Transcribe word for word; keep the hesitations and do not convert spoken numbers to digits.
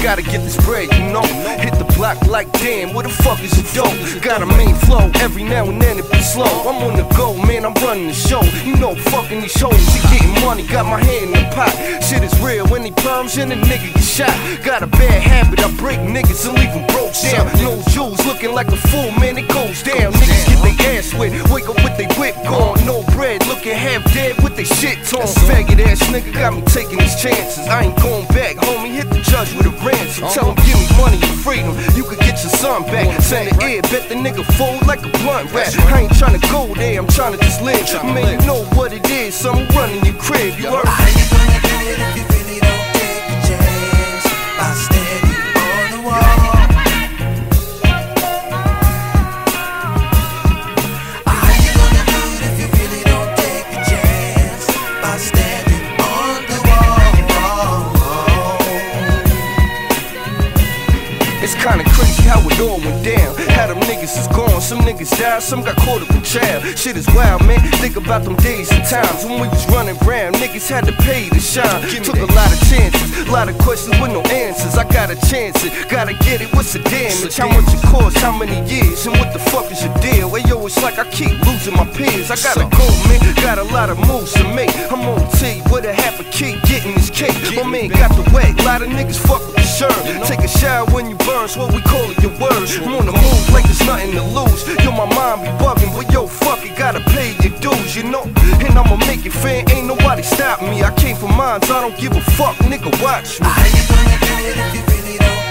gotta get this bread, you know. Hit the block like damn, where the fuck is the dope? Got a main flow, every now and then it be slow. I'm on the go, man, I'm running the show. You know, fucking these shows, you getting money, got my hand in the pot. Shit is real, when he perms and a nigga get shot. Got a bad habit, I break niggas and leave them broke down. No jewels, looking like a fool, man, it goes down. Niggas get their ass wet, wake up with they whip gone. No bread, looking half dead with they shit torn. Faggot ass nigga got me taking his chances. I ain't going back, homie, hit the judge with a ransom. Tell him give me money and freedom, you could get your son back. Send the air, bet the nigga fold like a blunt rap. I ain't tryna go there, I'm tryna just live. Man, you know what it is, so I'm running your crib, you heard? How you gonna do it if you really don't take a chance by standing on the wall? How you gonna do it if you really don't take a chance by standing on the wall? It's kinda crazy how it all went down. How them niggas is gone, some niggas died, some got caught up in jail. Shit is wild, man, think about them days and times when we was running around, niggas had to pay to shine. Took a lot of chances, a lot of questions with no answers. I gotta chance it, gotta get it, what's the damage? How much it cost, how many years, and what the fuck is your deal? Hey yo, it's like I keep losing my peers. I gotta go, man, got a lot of moves to make. I'm on T, with a half a key, getting this cake. My man got the wet, a lot of niggas fuck with the shirt. Take a shower when you burn, what we call it, your words. I'm on the move like there's nothing to lose. Yo, my mind be bugging, but yo, fuck it, gotta pay your dues, you know. And I'ma make it fair, ain't nobody stopping me. I came from mine, so I don't give a fuck, nigga, watch me. How you gonna do it if you really don't